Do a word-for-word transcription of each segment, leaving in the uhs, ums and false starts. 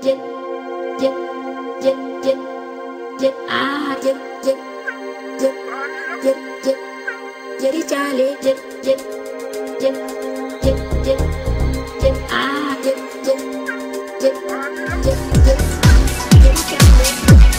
dip, dip, dip, dip, dip, ah, dip, dip, dip, dip, dip, dip, Charlie, dip, dip, dip, dip, dip, dip, ah, dip, dip, dip, dip, dip, dip, Charlie.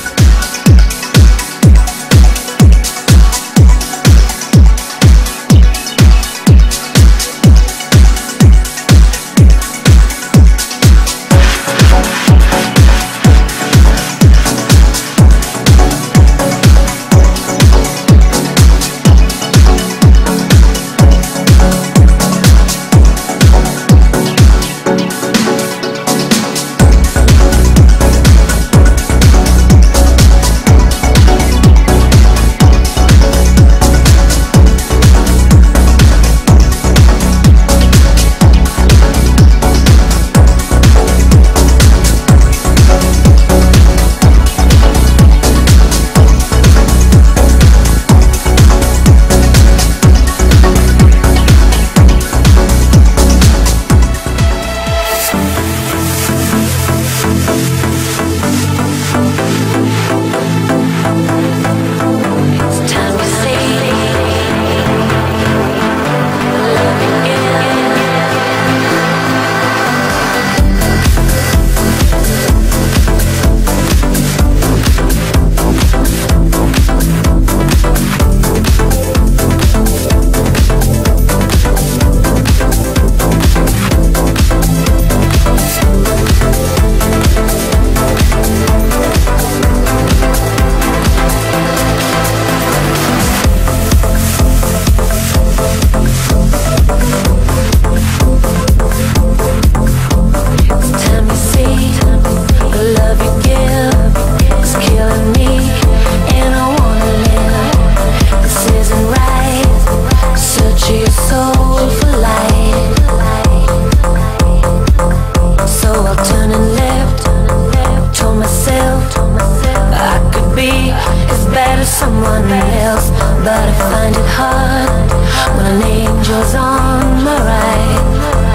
Someone else, but I find it hard when an angel's on my right.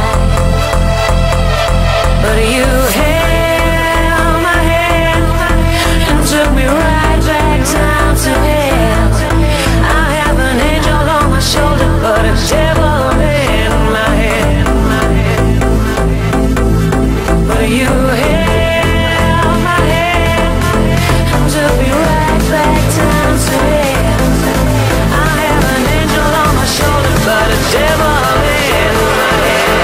But you held my hand and took me right back down to hell. I have an angel on my shoulder, but a devil in my head. But you held my hand and took me right back down to hell. I have an angel on my shoulder, but a devil in my head.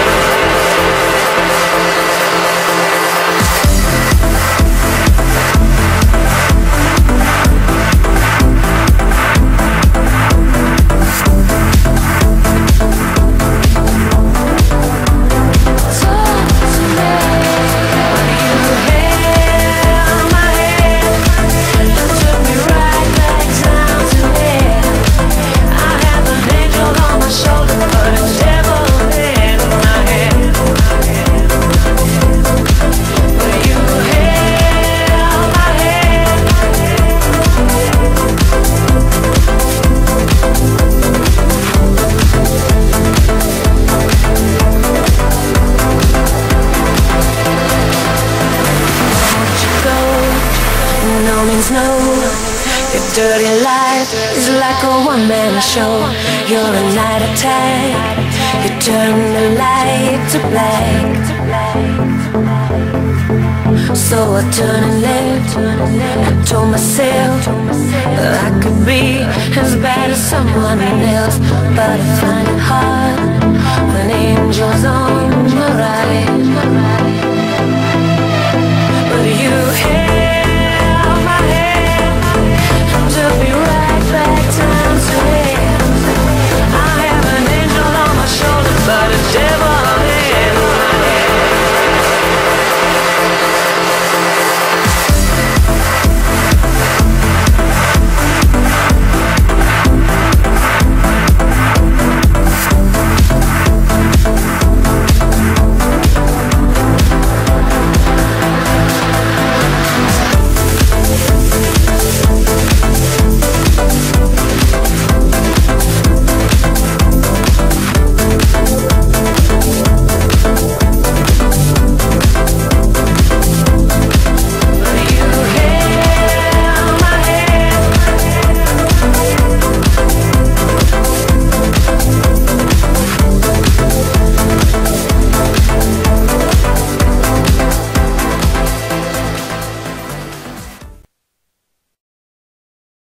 No means no. Your dirty life is like a one-man show. You're a night attack. You turn the light to black. So I turned and left. I told myself I could be as bad as someone else, but I find it hard when angels on my right.